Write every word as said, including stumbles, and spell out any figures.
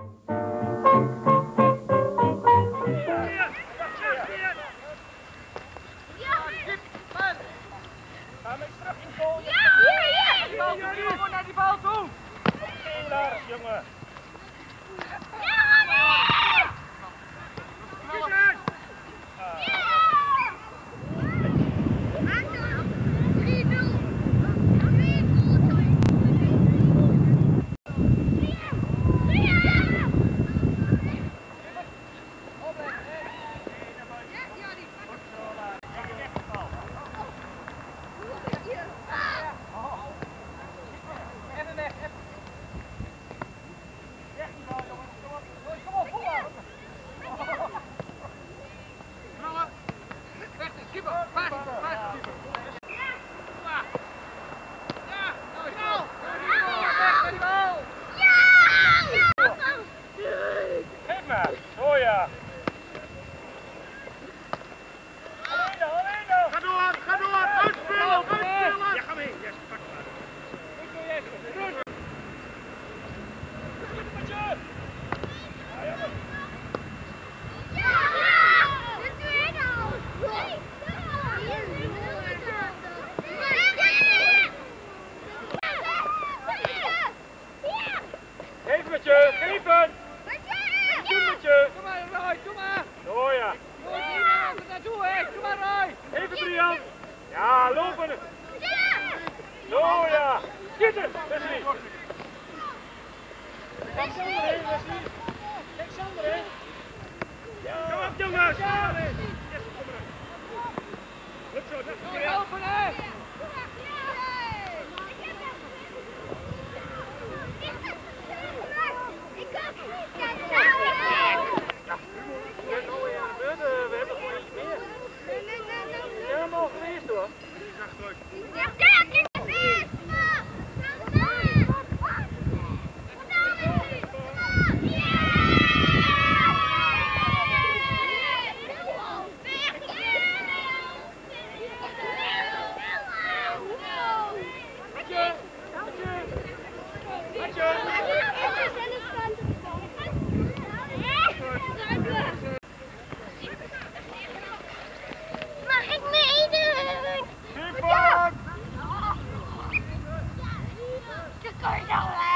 Ga mee terug in de goal. Ja, ja, ja. Bal toe, jongen, naar die bal toe. Lars, jongen. Ja, nee. Knallen. Oh ja. Alleen alleen dan. Ga door, ga door. Uitspelen, uitspelen. Ja, ga mee. Yes, pak maar. Goed zo, Yes. Goed. Goed met je. Ja, ja. Geef met je, geef het. Kom maar, Roy, kom maar! Oh ja! Roy, kom naartoe, hè! Kom maar, Roy! Even Brian! Ja, lopen! Zo ja! Schieten, Wesley! Kijk Sander heen, Wesley! Kijk Sander heen! Kom op, jongens! Yes, kom maar! Goed zo, dat is goed! Lopen, hè! We hebben gewoon iets meer. Helemaal geweest hoor. Die is achteruit. Kan je nou